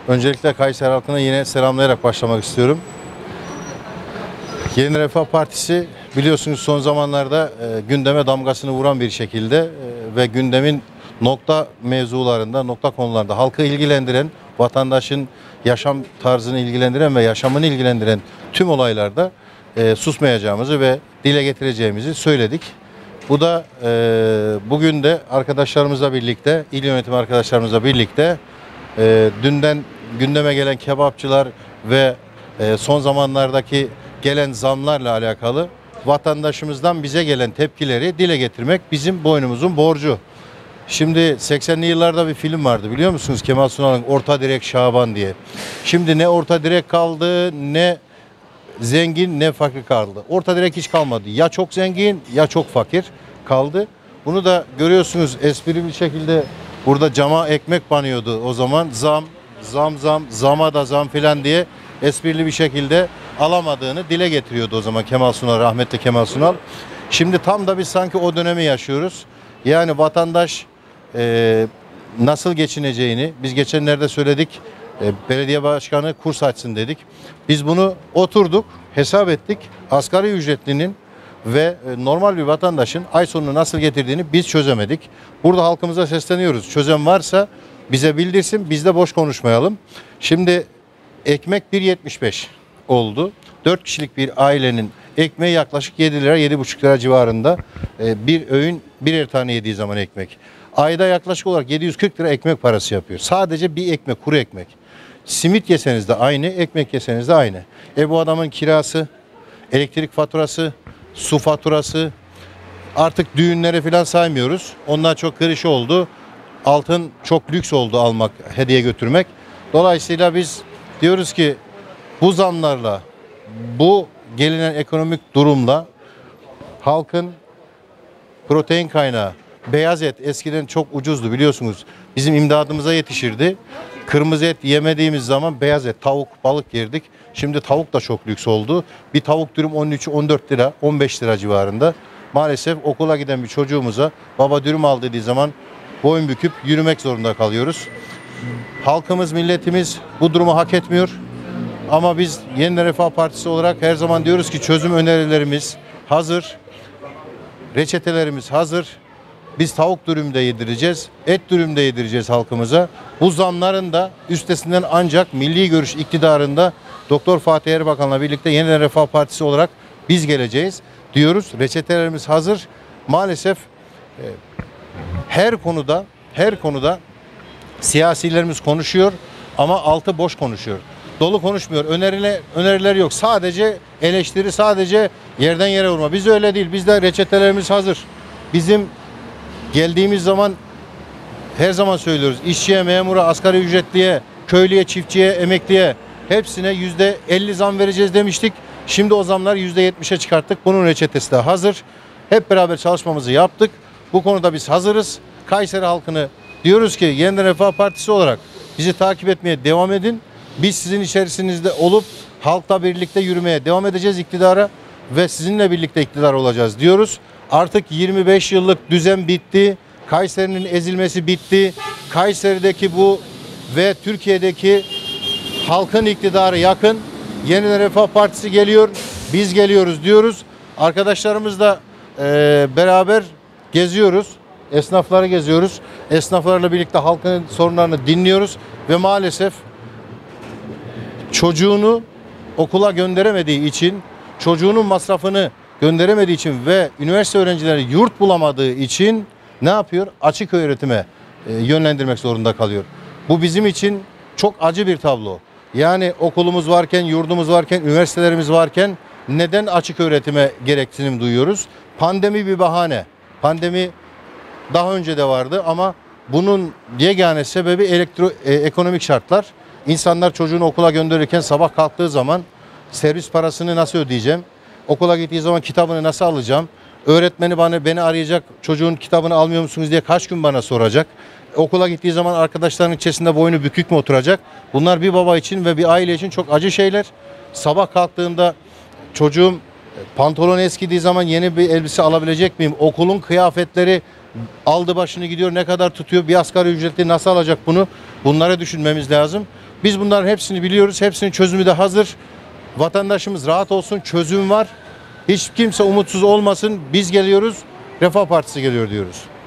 Öncelikle Kayseri halkına yine selamlayarak başlamak istiyorum. Yeni Refah Partisi biliyorsunuz son zamanlarda gündeme damgasını vuran bir şekilde ve gündemin nokta mevzularında, nokta konularında halkı ilgilendiren, vatandaşın yaşam tarzını ilgilendiren ve yaşamını ilgilendiren tüm olaylarda susmayacağımızı ve dile getireceğimizi söyledik. Bu da bugün de arkadaşlarımızla birlikte, il yönetimi arkadaşlarımızla birlikte dünden gündeme gelen kebapçılar ve son zamanlardaki gelen zamlarla alakalı vatandaşımızdan bize gelen tepkileri dile getirmek bizim boynumuzun borcu. Şimdi 80'li yıllarda bir film vardı biliyor musunuz? Kemal Sunal'ın Orta Direk Şaban diye. Şimdi ne orta direk kaldı, ne zengin ne fakir kaldı. Orta direk hiç kalmadı. Ya çok zengin ya çok fakir kaldı. Bunu da görüyorsunuz, esprili bir şekilde burada cama ekmek banıyordu o zaman. Zama da zam filan diye esprili bir şekilde alamadığını dile getiriyordu o zaman Kemal Sunal, rahmetli Kemal Sunal. Şimdi tam da biz sanki o dönemi yaşıyoruz. Yani vatandaş nasıl geçineceğini biz geçenlerde söyledik. Belediye başkanı kurs açsın dedik. Biz bunu oturduk, hesap ettik. Asgari ücretlinin ve normal bir vatandaşın ay sonunu nasıl getirdiğini biz çözemedik. Burada halkımıza sesleniyoruz. Çözüm varsa bize bildirsin, biz de boş konuşmayalım. Şimdi ekmek 1,75 oldu. 4 kişilik bir ailenin ekmeği yaklaşık 7 lira, 7,5 lira civarında. Bir öğün birer tane yediği zaman ekmek. Ayda yaklaşık olarak 740 lira ekmek parası yapıyor. Sadece bir ekmek, kuru ekmek. Simit yeseniz de aynı, ekmek yeseniz de aynı. Bu adamın kirası, elektrik faturası, su faturası, artık düğünleri falan saymıyoruz. Onlar çok klişe oldu. Altın çok lüks oldu almak, hediye götürmek. Dolayısıyla biz diyoruz ki bu zamlarla, bu gelinen ekonomik durumla halkın protein kaynağı, beyaz et eskiden çok ucuzdu biliyorsunuz. Bizim imdadımıza yetişirdi. Kırmızı et yemediğimiz zaman beyaz et, tavuk, balık yerdik. Şimdi tavuk da çok lüks oldu. Bir tavuk dürüm 13-14 lira, 15 lira civarında. Maalesef okula giden bir çocuğumuza baba dürüm al dediği zaman boyun büküp yürümek zorunda kalıyoruz. Halkımız, milletimiz bu durumu hak etmiyor. Ama biz Yeni Refah Partisi olarak her zaman diyoruz ki çözüm önerilerimiz hazır. Reçetelerimiz hazır. Biz tavuk dürüm de yedireceğiz, et dürüm de yedireceğiz halkımıza. Bu zamların da üstesinden ancak milli görüş iktidarında Doktor Fatih Erbakan'la birlikte Yeni Refah Partisi olarak biz geleceğiz diyoruz. Reçetelerimiz hazır. Maalesef her konuda siyasilerimiz konuşuyor ama altı boş konuşuyor. Dolu konuşmuyor. Öneriler yok. Sadece eleştiri, sadece yerden yere vurma. Biz öyle değil. Bizde reçetelerimiz hazır. Bizim geldiğimiz zaman her zaman söylüyoruz. İşçiye, memura, asgari ücretliye, köylüye, çiftçiye, emekliye hepsine %50 zam vereceğiz demiştik. Şimdi o zamlar %70'e çıkarttık. Bunun reçetesi de hazır. Hep beraber çalışmamızı yaptık. Bu konuda biz hazırız. Kayseri halkını diyoruz ki Yeniden Refah Partisi olarak bizi takip etmeye devam edin. Biz sizin içerisinizde olup halkla birlikte yürümeye devam edeceğiz iktidara ve sizinle birlikte iktidar olacağız diyoruz. Artık 25 yıllık düzen bitti. Kayseri'nin ezilmesi bitti. Kayseri'deki bu ve Türkiye'deki halkın iktidarı yakın. Yeniden Refah Partisi geliyor. Biz geliyoruz diyoruz. Arkadaşlarımızla beraber geziyoruz. Esnafları geziyoruz. Esnaflarla birlikte halkın sorunlarını dinliyoruz ve maalesef çocuğunu okula gönderemediği için, çocuğunun masrafını gönderemediği için ve üniversite öğrencileri yurt bulamadığı için ne yapıyor? Açık öğretime yönlendirmek zorunda kalıyor. Bu bizim için çok acı bir tablo. Yani okulumuz varken, yurdumuz varken, üniversitelerimiz varken neden açık öğretime gereksinim duyuyoruz? Pandemi bir bahane. Pandemi daha önce de vardı ama bunun yegane sebebi ekonomik şartlar. İnsanlar çocuğunu okula gönderirken sabah kalktığı zaman servis parasını nasıl ödeyeceğim? Okula gittiği zaman kitabını nasıl alacağım? Öğretmeni beni arayacak, çocuğun kitabını almıyor musunuz diye kaç gün bana soracak. Okula gittiği zaman arkadaşlarının içerisinde boynu bükük mü oturacak? Bunlar bir baba için ve bir aile için çok acı şeyler. Sabah kalktığında çocuğum pantolon eskidiği zaman yeni bir elbise alabilecek miyim? Okulun kıyafetleri aldı başını gidiyor, ne kadar tutuyor? Bir asgari ücretli nasıl alacak bunu? Bunları düşünmemiz lazım. Biz bunların hepsini biliyoruz. Hepsinin çözümü de hazır. Vatandaşımız rahat olsun. Çözüm var. Hiç kimse umutsuz olmasın. Biz geliyoruz. Refah Partisi geliyor diyoruz.